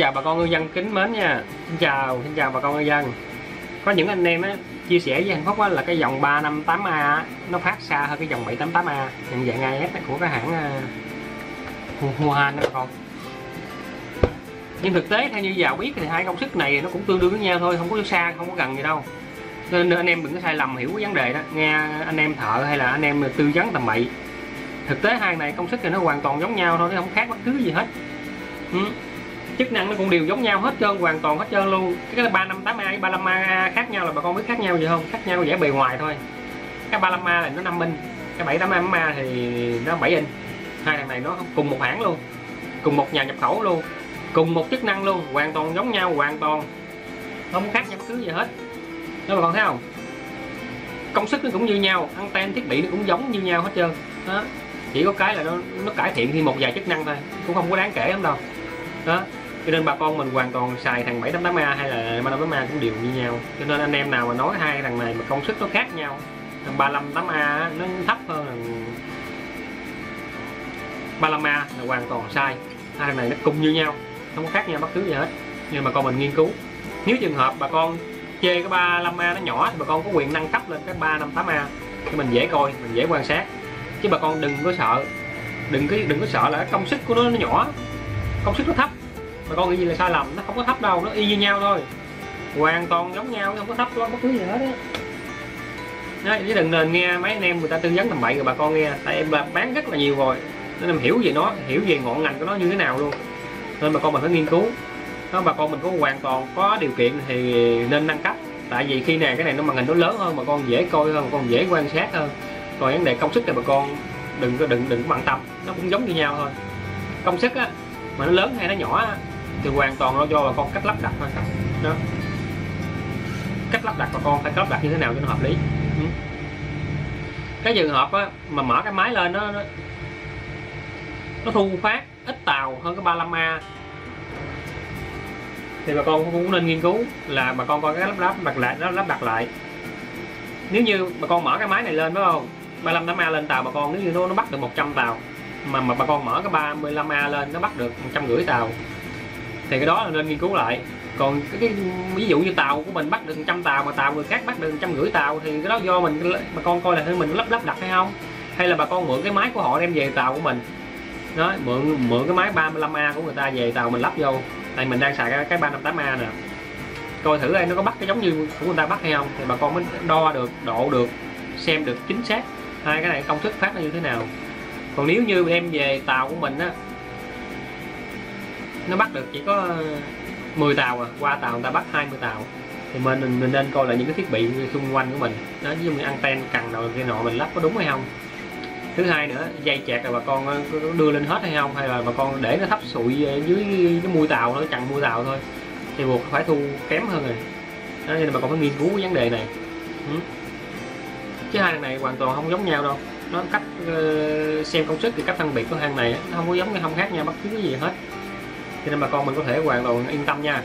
chào bà con ngư dân kính mến nha. Xin chào bà con ngư dân. Có những anh em á chia sẻ với Hạnh Phúc á là cái dòng 358A á, nó phát xa hơn cái dòng 788A nhận dạng AS của cái hãng Huan đó bà con. Nhưng thực tế theo như vào biết thì hai công suất này nó cũng tương đương với nhau thôi, không có xa không có gần gì đâu. Nên anh em đừng có sai lầm hiểu cái vấn đề đó, nghe anh em thợ hay là anh em tư vấn tầm bậy. Thực tế hai này công suất thì nó hoàn toàn giống nhau thôi, nó không khác bất cứ gì hết. Chức năng nó cũng đều giống nhau hết trơn, hoàn toàn hết trơn luôn. Cái 358A với 35A khác nhau là bà con biết khác nhau gì không? Khác nhau vẻ bề ngoài thôi. Cái 35A là nó 5 inch, cái 788A thì nó 7 inch. Hai thằng này nó cùng một hãng luôn, cùng một nhà nhập khẩu luôn, cùng một chức năng luôn, hoàn toàn giống nhau, hoàn toàn không khác nhau bất cứ gì hết. Đó bà con thấy không? Công suất nó cũng như nhau, anten thiết bị nó cũng giống như nhau hết trơn. Đó. Chỉ có cái là nó cải thiện thêm một vài chức năng thôi, cũng không có đáng kể lắm đâu. Đó. Cho nên bà con mình hoàn toàn xài thằng 788A hay là 358A cũng đều như nhau. Cho nên anh em nào mà nói hai thằng này mà công suất nó khác nhau, thằng 358A nó thấp hơn thằng 35A là hoàn toàn sai. Hai thằng này nó cùng như nhau, không có khác nhau bất cứ gì hết. Nhưng mà con mình nghiên cứu, nếu trường hợp bà con chê cái 35A nó nhỏ thì bà con có quyền nâng cấp lên cái 358A để mình dễ coi, mình dễ quan sát. Chứ bà con đừng có sợ, đừng có sợ là công suất của nó nhỏ, công suất nó thấp. Bà con nghĩ gì là sai lầm, nó không có thấp đâu, nó y như nhau thôi, hoàn toàn giống nhau, không có thấp bất cứ gì hết á. Chứ đừng nên nghe mấy anh em người ta tư vấn tầm bậy rồi bà con nghe, tại em bán rất là nhiều rồi nên em hiểu về nó, hiểu về ngọn ngành của nó như thế nào luôn. Nên bà con mình phải nghiên cứu. Đó, bà con mình có hoàn toàn có điều kiện thì nên nâng cấp, tại vì khi này cái này nó màn hình nó lớn hơn, bà con dễ coi hơn, bà con dễ quan sát hơn. Còn vấn đề công suất thì bà con đừng có bận tâm, nó cũng giống như nhau thôi. Công suất á mà nó lớn hay nó nhỏ á, thì hoàn toàn nó do bà con cách lắp đặt thôi. Đó, cách lắp đặt bà con phải lắp đặt như thế nào cho nó hợp lý. Cái trường hợp á mà mở cái máy lên nó thu phát ít tàu hơn cái 35A thì bà con cũng nên nghiên cứu là bà con coi cái lắp đặt lại. Nếu như bà con mở cái máy này lên phải không, 35A lên tàu bà con, nếu như nó bắt được 100 tàu mà bà con mở cái 35A lên nó bắt được 150 tàu thì cái đó là nên nghiên cứu lại. Còn cái ví dụ như tàu của mình bắt được 100 tàu mà tàu người khác bắt được 150 tàu thì cái đó do mình, bà con coi là mình lắp đặt hay không, hay là bà con mượn cái máy của họ đem về tàu của mình. Đó, mượn cái máy 35A của người ta về tàu mình lắp vô, tại mình đang xài cái 358A nè, coi thử đây nó có bắt cái giống như của người ta bắt hay không thì bà con mới đo được, độ được, xem được chính xác hai cái này công suất phát nó như thế nào. Còn nếu như đem về tàu của mình á, nó bắt được chỉ có 10 tàu qua tàu người ta bắt 20 tàu thì mình nên coi lại những cái thiết bị xung quanh của mình đó, ví dụ như anten cần nào kia nọ mình lắp có đúng hay không. Thứ hai nữa, dây chẹt là bà con đưa lên hết hay không, hay là bà con để nó thấp sụi dưới cái mui tàu, nó chặn mui tàu thôi thì buộc phải thu kém hơn rồi. Đó, nên bà con phải nghiên cứu cái vấn đề này. Chứ hai thằng này hoàn toàn không giống nhau đâu. Nó cách xem công suất thì cách phân biệt của hang này nó không có giống, không khác nhau bất cứ cái gì hết. Cho nên bà con mình có thể hoàn toàn yên tâm nha.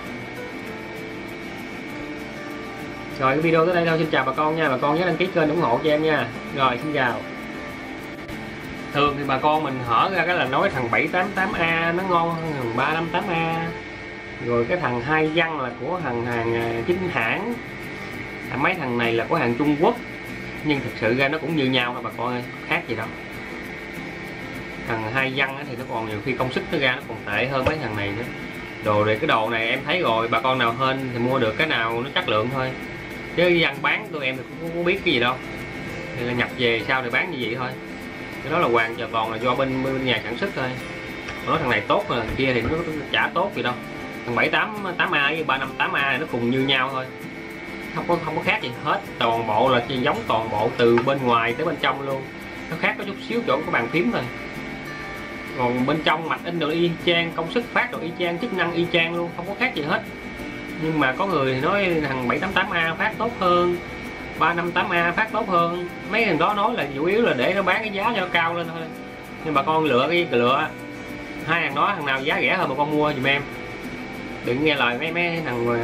Rồi cái video tới đây thôi, xin chào bà con nha. Bà con nhớ đăng ký kênh ủng hộ cho em nha. Rồi xin chào. Thường thì bà con mình hở ra cái là nói thằng 788A nó ngon hơn thằng 358A, rồi cái thằng 2 văn là của hàng chính hãng, mấy thằng này là của hàng Trung Quốc. Nhưng thực sự ra nó cũng như nhau thôi bà con ơi, khác gì đâu. Thằng 2 văn thì nó còn nhiều khi công suất nó ra nó còn tệ hơn mấy thằng này nữa. Cái đồ này em thấy rồi, bà con nào hên thì mua được cái nào nó chất lượng thôi, chứ văn bán tụi em thì cũng không biết cái gì đâu, thì là nhập về sau thì bán như vậy thôi. Cái đó là hoàn toàn là do bên nhà sản xuất thôi. Nói thằng này tốt mà thằng kia thì nó chả tốt gì đâu. Thằng 788A với 358A này nó cùng như nhau thôi, không có khác gì hết. Toàn bộ là giống toàn bộ từ bên ngoài tới bên trong luôn. Nó khác có chút xíu chỗ có bàn phím thôi, còn bên trong mạch in đồ y chang, công suất phát đồ y chang, chức năng y chang luôn, không có khác gì hết. Nhưng mà có người thì nói thằng 788A phát tốt hơn, 358A phát tốt hơn. Mấy thằng đó nói là chủ yếu là để nó bán cái giá cho cao lên thôi. Nhưng bà con lựa hai thằng đó, thằng nào giá rẻ hơn bà con mua giùm em. Đừng nghe lời mấy thằng mà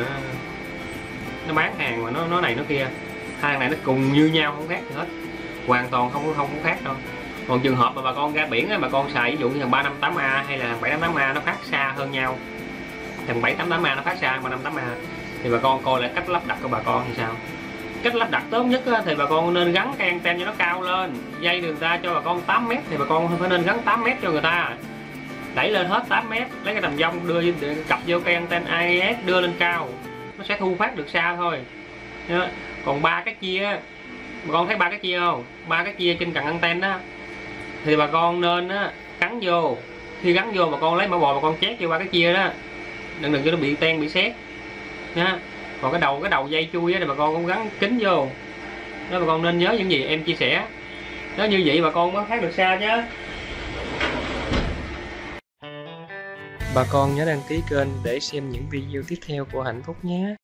nó bán hàng mà nó này nó kia. Hai thằng này nó cùng như nhau, không khác gì hết, hoàn toàn không có khác đâu. Còn trường hợp mà bà con ra biển á, bà con xài ví dụ như thằng 358A hay là thằng 788A nó phát xa hơn nhau Thằng 788A nó phát xa 358A, thì bà con coi lại cách lắp đặt của bà con thì sao. Cách lắp đặt tốt nhất thì bà con nên gắn cái anten cho nó cao lên, dây đường ta cho bà con 8m thì bà con phải nên gắn 8m cho người ta, đẩy lên hết 8m, lấy cái tầm vong đưa cặp vô cây anten AES đưa lên cao, nó sẽ thu phát được xa thôi. Còn 3 cái chia, bà con thấy 3 cái chia không, 3 cái chia trên cần anten đó thì bà con nên gắn vô. Khi gắn vô bà con lấy mã bò bà con chét vô 3 cái chia đó, đừng cho nó bị ten bị sét nha. Còn cái đầu dây chui thì bà con cũng gắn kính vô đó. Bà con nên nhớ những gì em chia sẻ đó, như vậy bà con mới phát được xa chứ. Bà con nhớ đăng ký kênh để xem những video tiếp theo của Hạnh Phúc nhé.